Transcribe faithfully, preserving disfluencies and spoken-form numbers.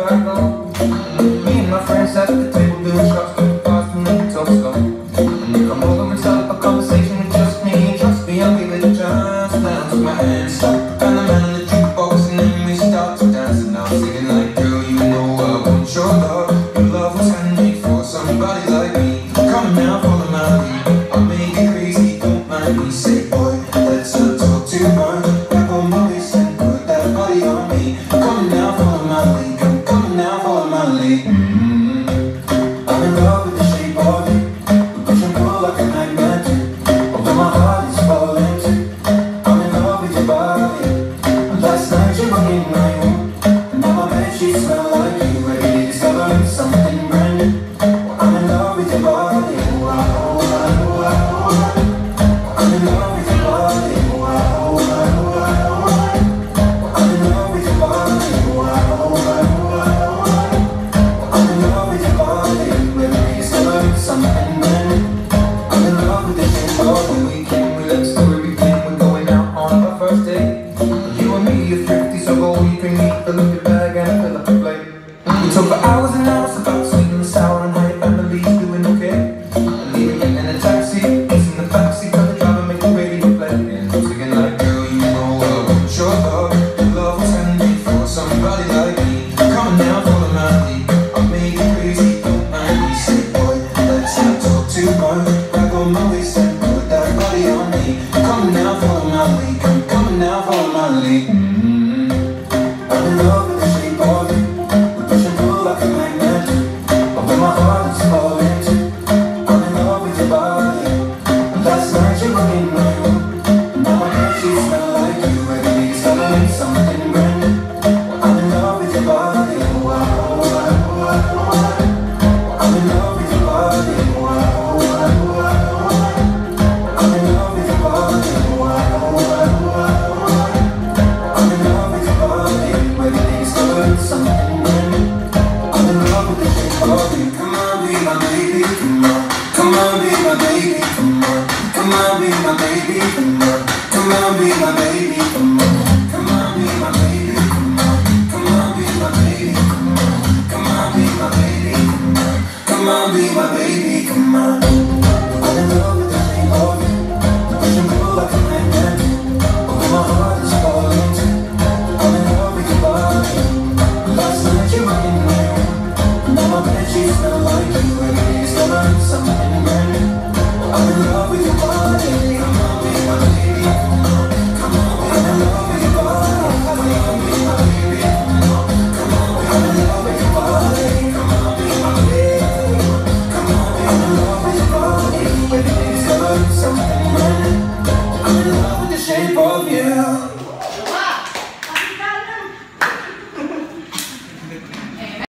everywhere I go. Me and my friends at the table doing shots, too fast to make it talk slow. Come over and start up a conversation with just me, and trust me, I'll give it a chance. Now take my hand, stop, and the man on the jukebox, and then we start to dance. And I'm singing like, girl, you know I want your love. Your love was handmade for somebody like me. Come on now, follow my lead. I'll make it crazy, don't mind me. Say, boy, let's not talk too much. Back on my waist and put that body on me. Come on now, follow my lead. Come, come on now, follow my lead. Mm-hmm. I'm in love with the shape of you. We push and pull like a magnet. Although my heart is falling too. I'm in love with your body. And last night you were in my room. And now my bed sheets smell like you. Every day discovering something brand new. I'm in love with your body. Wow, wow, wow. I'm in love with your body. Wow, wow, wow. I'm in love with your body. Wow, wow, wow. I'm in love with your body. Every day discovering something brand new. I'm in love with the shape of the weekend. We let's do everything. We're going out on our first date. You and me are thrifty, so go you can meet. Fill up your bag and fill up your plate. We talk for hours and hours about sweet and sour and how your family's doing okay. And leaving it in a taxi, it's in the backseat of the driver, make the radio play. And I'm singing like, girl, you know I want your love. Your love was handmade for somebody like me. Come on now, follow my lead. I'll make it crazy, don't mind me. Say, boy, let's not talk too much. Grab on my waist and put that body on me. Come on now, follow my lead. Come, come on now, follow my lead. Mm-hmm. I'm in love with the shape of you. We push and pull like a magnet. Although my heart is falling too. I'm in love with your body. And last night you were in my room. And now my bed sheets smell like you. Every day discovering something brand new. I'm in love with your body. Wow, wow, wow, wow.